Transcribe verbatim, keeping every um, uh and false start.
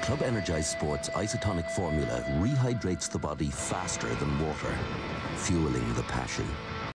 Club Energize Sports isotonic formula rehydrates the body faster than water, fueling the passion.